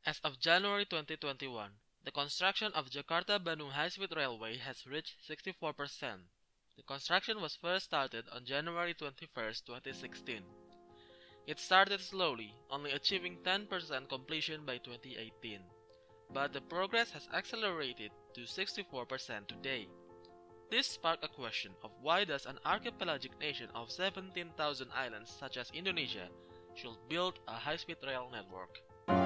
As of January 2021, the construction of Jakarta-Bandung High-Speed Railway has reached 64%. The construction was first started on January 21, 2016. It started slowly, only achieving 10% completion by 2018. But the progress has accelerated to 64% today. This sparked a question of why does an archipelagic nation of 17,000 islands such as Indonesia should build a high-speed rail network.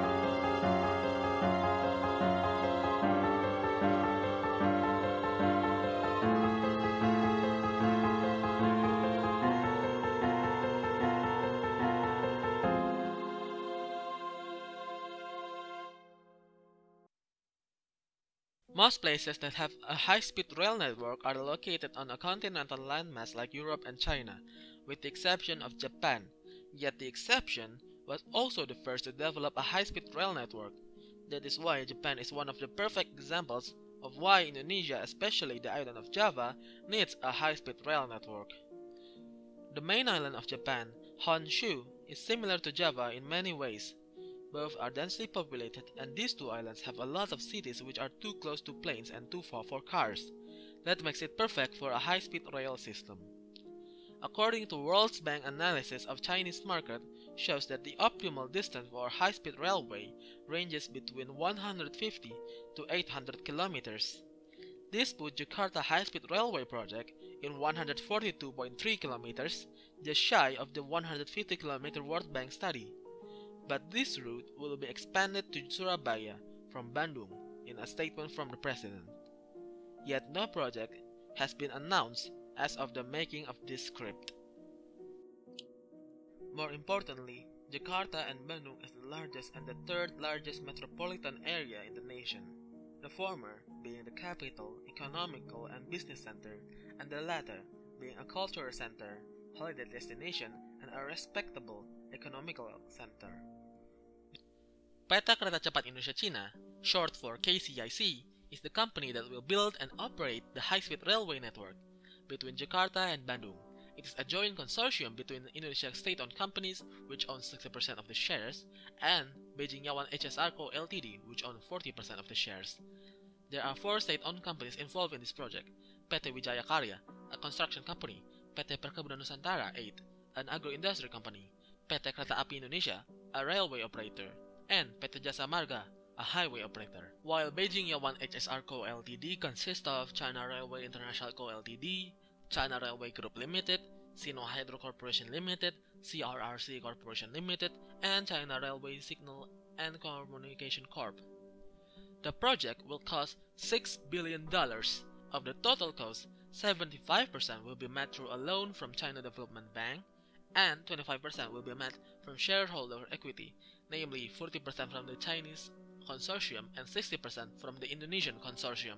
Most places that have a high-speed rail network are located on a continental landmass like Europe and China, with the exception of Japan. Yet the exception was also the first to develop a high-speed rail network. That is why Japan is one of the perfect examples of why Indonesia, especially the island of Java, needs a high-speed rail network. The main island of Japan, Honshu, is similar to Java in many ways. Both are densely populated, and these two islands have a lot of cities which are too close to planes and too far for cars. That makes it perfect for a high-speed rail system. According to World Bank analysis of Chinese market shows that the optimal distance for a high-speed railway ranges between 150 to 800 kilometers. This put Jakarta High-Speed Railway project in 142.3 kilometers, just shy of the 150 kilometer World Bank study. But this route will be expanded to Surabaya from Bandung in a statement from the president. Yet no project has been announced as of the making of this script. More importantly, Jakarta and Bandung is the largest and the third largest metropolitan area in the nation, the former being the capital, economical and business center, and the latter being a cultural center, holiday destination, and a respectable economical center. PT Kereta Cepat Indonesia Cina, short for KCIC, is the company that will build and operate the high-speed railway network between Jakarta and Bandung. It is a joint consortium between Indonesian state-owned companies, which own 60% of the shares, and Beijing Yawan HSR Co. Ltd., which own 40% of the shares. There are 4 state-owned companies involved in this project: PT Wijaya Karya, a construction company; PT Perkebunan Nusantara 8, an agro-industry company; PT Kereta Api Indonesia, a railway operator, and PT Jasa Marga, a highway operator. While Beijing Yawan HSR Co. Ltd. consists of China Railway International Co. Ltd., China Railway Group Limited, Sino Hydro Corporation Limited, CRRC Corporation Limited, and China Railway Signal and Communication Corp. The project will cost $6 billion. Of the total cost, 75% will be met through a loan from China Development Bank, and 25% will be met from shareholder equity, namely 40% from the Chinese consortium and 60% from the Indonesian consortium.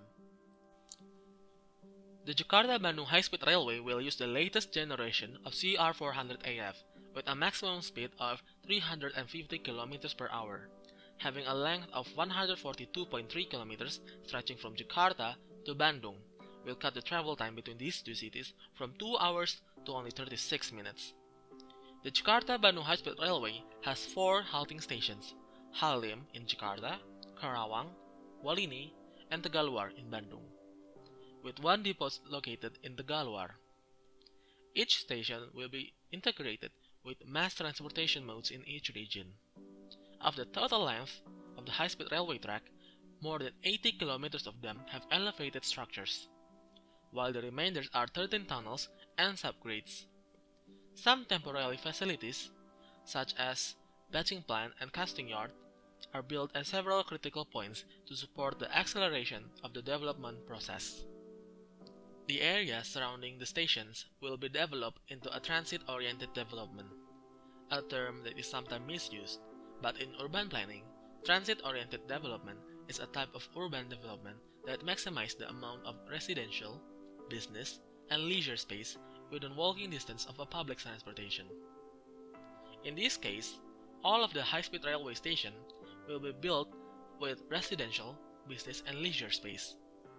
The Jakarta-Bandung High-Speed Railway will use the latest generation of CR400AF with a maximum speed of 350 km per hour, having a length of 142.3 km stretching from Jakarta to Bandung. Will cut the travel time between these two cities from 2 hours to only 36 minutes. The Jakarta-Bandung High-Speed Railway has 4 halting stations: Halim in Jakarta, Karawang, Walini, and Tegaluar in Bandung, with 1 depot located in Tegaluar. Each station will be integrated with mass transportation modes in each region. Of the total length of the high-speed railway track, more than 80 kilometers of them have elevated structures, while the remainder are 13 tunnels and subgrades. Some temporary facilities, such as batching plant and casting yard, are built at several critical points to support the acceleration of the development process. The area surrounding the stations will be developed into a transit-oriented development, a term that is sometimes misused, but in urban planning, transit-oriented development is a type of urban development that maximizes the amount of residential, business, and leisure space within walking distance of a public transportation. In this case, all of the high-speed railway station will be built with residential, business, and leisure space.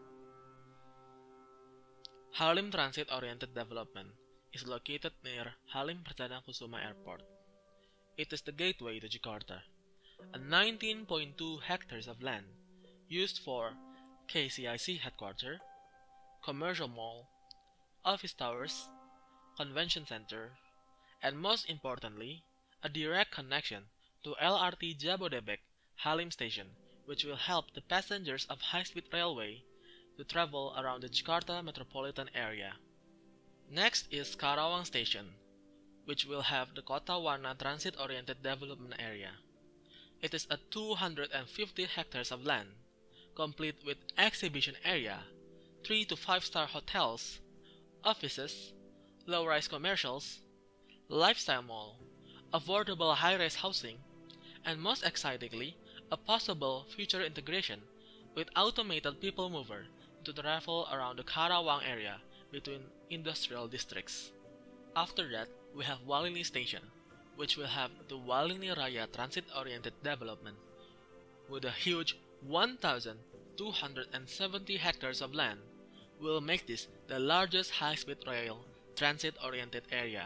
Halim Transit-Oriented Development is located near Halim Perdana Kusuma Airport. It is the gateway to Jakarta. a 19.2 hectares of land used for KCIC headquarters, commercial mall, office towers, convention center, and most importantly, a direct connection to LRT Jabodebek Halim Station, which will help the passengers of high-speed railway to travel around the Jakarta metropolitan area. Next is Karawang Station, which will have the Kota Wana transit-oriented development area. It is a 250 hectares of land, complete with exhibition area, 3 to 5-star hotels, offices, low-rise commercials, lifestyle mall, affordable high-rise housing, and most excitingly, a possible future integration with automated people mover to travel around the Karawang area between industrial districts. After that, we have Walini Station, which will have the Walini Raya transit-oriented development, with a huge 1,270 hectares of land, will make this the largest high-speed rail transit-oriented area.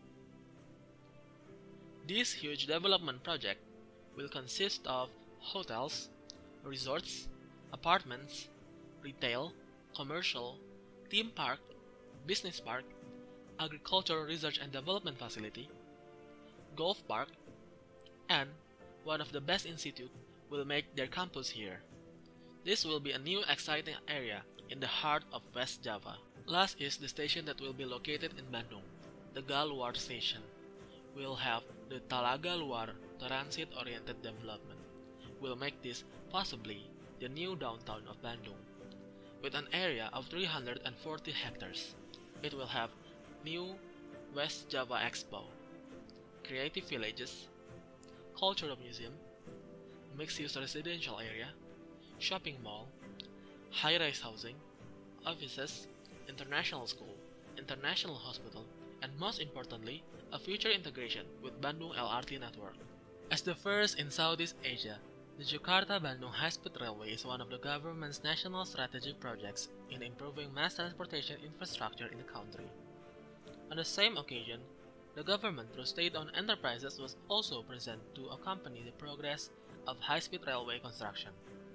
This huge development project will consist of hotels, resorts, apartments, retail, commercial, theme park, business park, agricultural research and development facility, golf park, and one of the best institute will make their campus here. This will be a new exciting area in the heart of West Java. Last is the station that will be located in Bandung, the Galuar Station. We'll have the Talaga Luar transit-oriented development. Will make this possibly the new downtown of Bandung, with an area of 340 hectares. It will have new West Java Expo, creative villages, cultural museum, mixed-use residential area, shopping mall, high-rise housing, offices, international school, international hospital, and most importantly, a future integration with Bandung LRT network. As the first in Southeast Asia, the Jakarta-Bandung High-Speed Railway is one of the government's national strategic projects in improving mass transportation infrastructure in the country. On the same occasion, the government through state-owned enterprises was also present to accompany the progress of high-speed railway construction.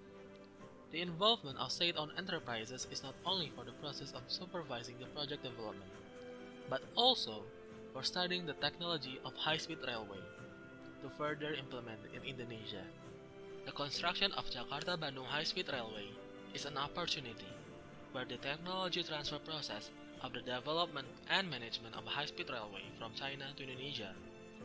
The involvement of state-owned enterprises is not only for the process of supervising the project development, but also for studying the technology of high-speed railway to further implement it in Indonesia. The construction of Jakarta-Bandung High-Speed Railway is an opportunity where the technology transfer process of the development and management of high-speed railway from China to Indonesia,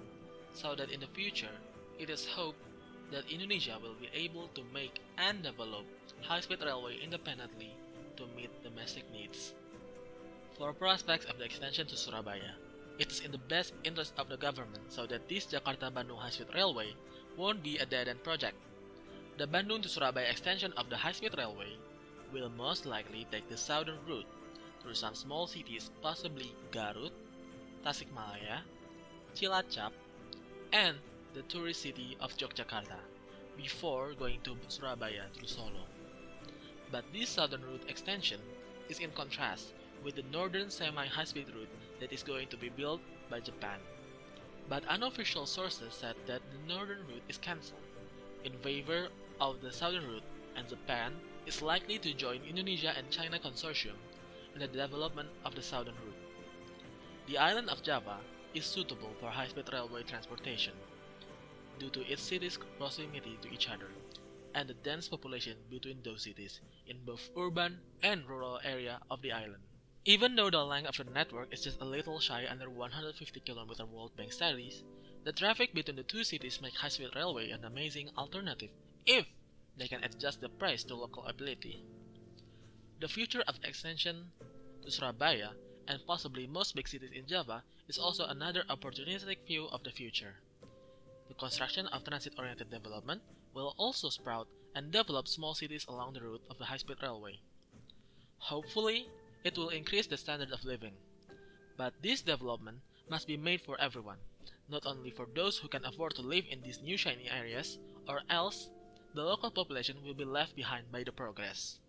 so that in the future it is hoped that Indonesia will be able to make and develop high-speed railway independently to meet domestic needs. For prospects of the extension to Surabaya, it is in the best interest of the government so that this Jakarta-Bandung High-Speed Railway won't be a dead-end project. The Bandung to Surabaya extension of the high-speed railway will most likely take the southern route through some small cities, possibly Garut, Tasikmalaya, Cilacap, and the tourist city of Yogyakarta, before going to Surabaya through Solo. But this southern route extension is in contrast with the northern semi-high-speed route that is going to be built by Japan. But unofficial sources said that the northern route is cancelled in favor of the southern route, and Japan is likely to join Indonesia and China consortium in the development of the southern route. The island of Java is suitable for high-speed railway transportation due to its cities' proximity to each other and the dense population between those cities in both urban and rural area of the island. Even though the length of the network is just a little shy under 150 km World Bank studies, the traffic between the two cities make high-speed railway an amazing alternative if they can adjust the price to local ability. The future of extension to Surabaya and possibly most big cities in Java is also another opportunistic view of the future. The construction of transit-oriented development will also sprout and develop small cities along the route of the high-speed railway. Hopefully, it will increase the standard of living. But this development must be made for everyone, not only for those who can afford to live in these new shiny areas, or else the local population will be left behind by the progress.